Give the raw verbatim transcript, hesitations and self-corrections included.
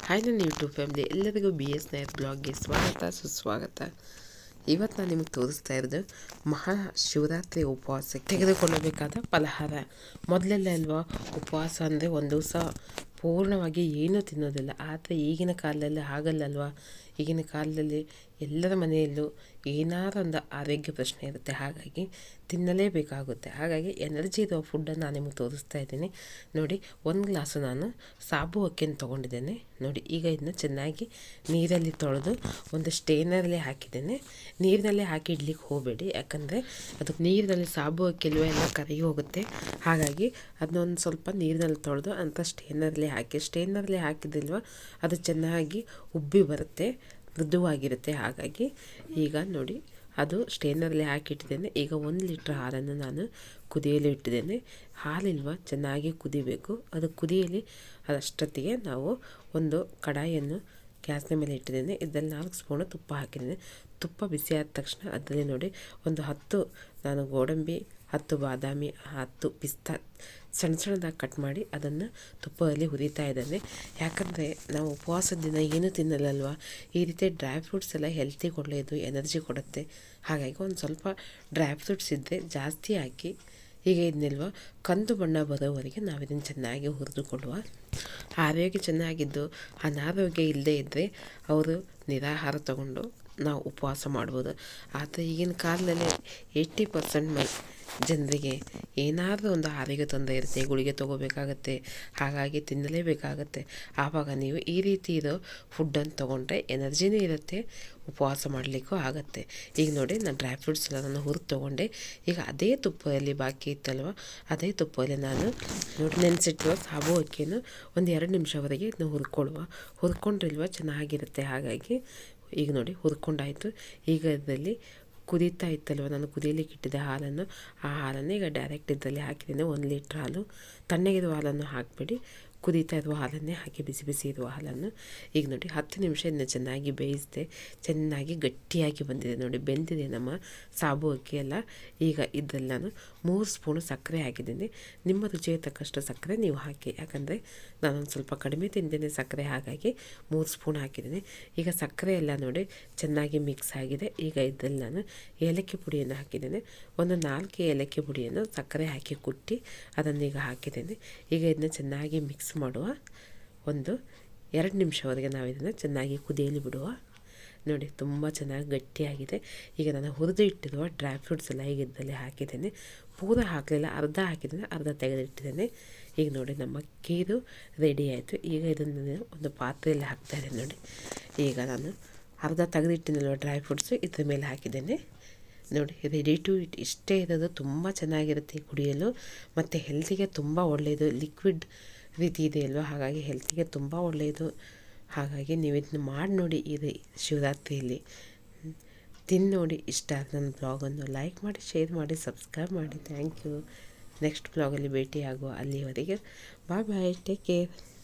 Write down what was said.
Hi ನನ್ನ YouTube family ಎಲ್ಲರಿಗೂ B S Nair ಬ್ಲಾಗ್ಗೆ ಸ್ವಾಗತ ಸುಸ್ವಾಗತ. ಇವತ್ತು ನಾನು ನಿಮಗೆ ತೋರಿಸ್ತಾ ಇರೋದು ಮಹಾ ಶಿವರಾತ್ರಿ ಉಪವಾಸಕ್ಕೆ ತೆಗೆದುಕೊಳ್ಳಬೇಕಾದ ಫಲಹಾರ. ಮೊದಲೆಲ್ಲ ಅಲ್ವಾ ಉಪವಾಸ ಅಂದರೆ ಒಂದು ದಿವಸ ಪೂರ್ಣವಾಗಿ ಏನೂ ತಿನ್ನೋದಿಲ್ಲ. ಆದರೆ ಈಗಿನ ಕಾಲದಲ್ಲಿ ಹಾಗಲ್ಲಲ್ವಾ. ಈಗಿನ ಕಾಲದಲ್ಲಿ ಎಲ್ಲರ ಮನೆಯಲ್ಲೂ ಏನಾರು ಒಂದು ಆರೋಗ್ಯ ಪ್ರಶ್ನೆ ಇರುತ್ತೆ, ಹಾಗಾಗಿ ತಿನ್ನಲೇಬೇಕಾಗುತ್ತೆ. ಹಾಗಾಗಿ ಎನರ್ಜಿ ಇರೋ ಫುಡ್ಡನ್ನು ನಾನು ನಿಮಗೆ ತೋರಿಸ್ತಾ ಇದ್ದೀನಿ. ನೋಡಿ, ಒಂದು ಗ್ಲಾಸು ನಾನು ಸಾಬು ಅಕ್ಕಿಯನ್ನು ತೊಗೊಂಡಿದ್ದೇನೆ. ನೋಡಿ, ಈಗ ಇದನ್ನ ಚೆನ್ನಾಗಿ ನೀರಲ್ಲಿ ತೊಳೆದು ಒಂದು ಸ್ಟೇನರಲ್ಲಿ ಹಾಕಿದ್ದೇನೆ. ನೀರಿನಲ್ಲೇ ಹಾಕಿ ಇಡ್ಲಿಕ್ಕೆ ಹೋಗಬೇಡಿ, ಯಾಕಂದರೆ ಅದು ನೀರಿನಲ್ಲಿ ಸಾಬು ಅಕ್ಕಿಲ್ವ ಎಲ್ಲ ಕರಗಿ ಹೋಗುತ್ತೆ. ಹಾಗಾಗಿ ಅದನ್ನೊಂದು ಸ್ವಲ್ಪ ನೀರಿನಲ್ಲಿ ತೊಳೆದು ಅಂಥ ಸ್ಟೇನರಲ್ಲಿ ಹಾಕಿ ಸ್ಟೇನರಲ್ಲಿ ಹಾಕಿದಿಲ್ವ ಅದು ಚೆನ್ನಾಗಿ ಉಬ್ಬಿ ಬರುತ್ತೆ, ಮೃದುವಾಗಿರುತ್ತೆ. ಹಾಗಾಗಿ ಈಗ ನೋಡಿ, ಅದು ಸ್ಟೇನರಲ್ಲಿ ಹಾಕಿಟ್ಟಿದ್ದೇನೆ. ಈಗ ಒಂದು ಲೀಟ್ರ್ ಹಾಲನ್ನು ನಾನು ಕುದಿಯಲು ಇಟ್ಟಿದ್ದೇನೆ. ಹಾಲಿಲ್ವ ಚೆನ್ನಾಗಿ ಕುದಿಬೇಕು. ಅದು ಕುದಿಯಲಿ ಅದಷ್ಟೊತ್ತಿಗೆ ನಾವು ಒಂದು ಕಡಾಯಿಯನ್ನು ಗ್ಯಾಸ್ನ ಮೇಲೆ ಇಟ್ಟಿದ್ದೇನೆ. ಇದರಲ್ಲಿ ನಾಲ್ಕು ಸ್ಪೂನು ತುಪ್ಪ ಹಾಕಿದ್ದೇನೆ. ತುಪ್ಪ ಬಿಸಿ ಆದ ತಕ್ಷಣ ಅದರಲ್ಲಿ ನೋಡಿ ಒಂದು ಹತ್ತು ನಾನು ಗೋಡಂಬಿ, ಹತ್ತು ಬಾದಾಮಿ, ಹತ್ತು ಪಿಸ್ತಾ ಸಣ್ಣ ಸಣ್ಣದಾಗಿ ಕಟ್ ಮಾಡಿ ಅದನ್ನು ತುಪ್ಪದಲ್ಲಿ ಹುರಿತಾ ಇದ್ದೇನೆ. ಯಾಕಂದರೆ ನಾವು ಉಪವಾಸದ ದಿನ ಏನೂ ತಿನ್ನಲ್ಲಲ್ವ, ಈ ರೀತಿ ಡ್ರೈ ಫ್ರೂಟ್ಸ್ ಎಲ್ಲ ಹೆಲ್ತಿಗೆ ಒಳ್ಳೆಯದು, ಎನರ್ಜಿ ಕೊಡುತ್ತೆ. ಹಾಗಾಗಿ ಒಂದು ಸ್ವಲ್ಪ ಡ್ರೈ ಫ್ರೂಟ್ಸ್ ಇದ್ದರೆ ಜಾಸ್ತಿ ಹಾಕಿ ಈಗ ಇದನ್ನೆಲ್ವ ಕಂದು ಬಣ್ಣ ಬರೋವರೆಗೆ ನಾವು ಇದನ್ನು ಚೆನ್ನಾಗಿ ಹುರಿದುಕೊಳ್ಳುವ. ಆರೋಗ್ಯ ಚೆನ್ನಾಗಿದ್ದು ಅನಾರೋಗ್ಯ ಇಲ್ಲದೇ ಇದ್ದರೆ ಅವರು ನಿರಾಹಾರ ತಗೊಂಡು ನಾವು ಉಪವಾಸ ಮಾಡ್ಬೋದು. ಆದರೆ ಈಗಿನ ಕಾಲದಲ್ಲಿ ಏಯ್ಟಿ ಪರ್ಸೆಂಟ್ ಮ ಜನರಿಗೆ ಏನಾದರೂ ಒಂದು ಆರೋಗ್ಯ ತೊಂದರೆ ಇರುತ್ತೆ, ಗುಳಿಗೆ ತೊಗೋಬೇಕಾಗತ್ತೆ, ಹಾಗಾಗಿ ತಿನ್ನಲೇಬೇಕಾಗತ್ತೆ. ಆವಾಗ ನೀವು ಈ ರೀತಿ ಇರೋ ಫುಡ್ಡನ್ನು ತೊಗೊಂಡ್ರೆ ಎನರ್ಜಿನೂ ಇರುತ್ತೆ, ಉಪವಾಸ ಮಾಡಲಿಕ್ಕೂ ಆಗುತ್ತೆ. ಈಗ ನೋಡಿ, ನಾನು ಡ್ರೈ ಫ್ರೂಟ್ಸ್ ಎಲ್ಲ ನಾನು ಹುರಿದು ತೊಗೊಂಡೆ. ಈಗ ಅದೇ ತುಪ್ಪದಲ್ಲಿ ಬಾಕಿ ಇತ್ತಲ್ವ, ಅದೇ ತುಪ್ಪದಲ್ಲಿ ನಾನು ನೋಡಿ ನೆನೆಸಿಟ್ಟಿರುವ ಸಾಬು ಅಕ್ಕಿಯನ್ನು ಒಂದು ಎರಡು ನಿಮಿಷವರೆಗೆ ಇದನ್ನ ಹುರ್ಕೊಳ್ಳುವ. ಹುರ್ಕೊಂಡ್ರಿಲ್ವ ಚೆನ್ನಾಗಿರುತ್ತೆ. ಹಾಗಾಗಿ ಈಗ ನೋಡಿ ಹುರ್ಕೊಂಡಾಯಿತು. ಈಗ ಇದರಲ್ಲಿ ಕುದೀತಾ ಇತ್ತಲ್ವ, ನಾನು ಕುದಿಯಲಿಕ್ಕೆ ಇಟ್ಟಿದ್ದೆ ಹಾಲನ್ನು, ಆ ಹಾಲನ್ನು ಈಗ ಡೈರೆಕ್ಟ್ ಇದರಲ್ಲಿ ಹಾಕಿದ್ದೇನೆ. ಒಂದು ಲೀಟ್ರ್ ಹಾಲು. ತಣ್ಣಗಿರುವ ಹಾಲನ್ನು ಹಾಕಬೇಡಿ, ಕುದೀತಾ ಇರುವ ಹಾಲನ್ನೇ ಹಾಕಿ, ಬಿಸಿ ಬಿಸಿ ಇರುವ ಹಾಲನ್ನು. ಈಗ ನೋಡಿ ಹತ್ತು ನಿಮಿಷ ಇದನ್ನ ಚೆನ್ನಾಗಿ ಬೇಯಿಸಿದೆ. ಚೆನ್ನಾಗಿ ಗಟ್ಟಿಯಾಗಿ ಬಂದಿದೆ ನೋಡಿ, ಬೆಂದಿದೆ ನಮ್ಮ ಸಾಬು ಅಕ್ಕಿ ಎಲ್ಲ. ಈಗ ಇದರಲ್ಲಿ ನಾನು ಮೂರು ಸ್ಪೂನು ಸಕ್ಕರೆ ಹಾಕಿದ್ದೀನಿ. ನಿಮ್ಮ ರುಚಿಗೆ ತಕ್ಕಷ್ಟು ಸಕ್ಕರೆ ನೀವು ಹಾಕಿ, ಯಾಕಂದರೆ ನಾನೊಂದು ಸ್ವಲ್ಪ ಕಡಿಮೆ ತಿಂದೇನೆ ಸಕ್ಕರೆ, ಹಾಗಾಗಿ ಮೂರು ಸ್ಪೂನ್ ಹಾಕಿದ್ದೀನಿ. ಈಗ ಸಕ್ಕರೆ ಎಲ್ಲ ನೋಡಿ ಚೆನ್ನಾಗಿ ಮಿಕ್ಸ್ ಆಗಿದೆ. ಈಗ ಇದರಲ್ಲಿ ನಾನು ಏಲಕ್ಕಿ ಪುಡಿಯನ್ನು ಹಾಕಿದ್ದೇನೆ. ಒಂದು ನಾಲ್ಕು ಏಲಕ್ಕಿ ಪುಡಿಯನ್ನು ಸಕ್ಕರೆ ಹಾಕಿ ಕುಟ್ಟಿ ಅದನ್ನೀಗ ಹಾಕಿದ್ದೇನೆ. ಈಗ ಇದನ್ನ ಚೆನ್ನಾಗಿ ಮಿಕ್ಸ್ ಮಾಡುವ. ಒಂದು ಎರಡು ನಿಮಿಷವರೆಗೆ ನಾವು ಇದನ್ನು ಚೆನ್ನಾಗಿ ಕುದಿಯಲು ಬಿಡುವ. ನೋಡಿ, ತುಂಬ ಚೆನ್ನಾಗಿ ಗಟ್ಟಿಯಾಗಿದೆ. ಈಗ ನಾನು ಹುರಿದು ಇಟ್ಟಿರುವ ಡ್ರೈ ಫ್ರೂಟ್ಸ್ ಎಲ್ಲ ಈಗ ಇದರಲ್ಲಿ ಹಾಕಿದ್ದೇನೆ. ಪೂರ ಹಾಕಲಿಲ್ಲ, ಅರ್ಧ ಹಾಕಿದ್ದೇನೆ, ಅರ್ಧ ತೆಗೆದಿಟ್ಟಿದ್ದೇನೆ. ಈಗ ನೋಡಿ ನಮ್ಮ ಖೀರು ರೆಡಿ ಆಯಿತು. ಈಗ ಇದನ್ನು ಒಂದು ಪಾತ್ರೆಯಲ್ಲಿ ಹಾಕ್ತಾಯಿದ್ದೇನೆ. ನೋಡಿ, ಈಗ ನಾನು ಅರ್ಧ ತೆಗೆದಿಟ್ಟಿನಲ್ವ ಡ್ರೈ ಫ್ರೂಟ್ಸು ಇದ್ರ ಮೇಲೆ ಹಾಕಿದ್ದೇನೆ. ನೋಡಿ, ರೆಡಿ ಟು ಇಟ್. ಇಷ್ಟೇ ಇರೋದು, ತುಂಬ ಚೆನ್ನಾಗಿರುತ್ತೆ ಕುಡಿಯಲು, ಮತ್ತು ಹೆಲ್ತಿಗೆ ತುಂಬ ಒಳ್ಳೆಯದು. ಲಿಕ್ವಿಡ್ ರೀತಿ ಇದೆ ಅಲ್ವ, ಹಾಗಾಗಿ ಹೆಲ್ತಿಗೆ ತುಂಬ ಒಳ್ಳೆಯದು. ಹಾಗಾಗಿ ನೀವು ಇದನ್ನ ಮಾಡಿ ನೋಡಿ ಈ ಶಿವರಾತ್ರಿಯಲ್ಲಿ, ತಿಂದು ನೋಡಿ. ಇಷ್ಟ ಆದ ನನ್ನ ಬ್ಲಾಗನ್ನು ಲೈಕ್ ಮಾಡಿ, ಶೇರ್ ಮಾಡಿ, ಸಬ್ಸ್ಕ್ರೈಬ್ ಮಾಡಿ. Thank you. ನೆಕ್ಸ್ಟ್ ಬ್ಲಾಗಲ್ಲಿ ಭೇಟಿಯಾಗುವ. ಅಲ್ಲಿವರೆಗೆ ಬಾಯ್ ಬಾಯ್, ಟೇಕ್ ಕೇರ್.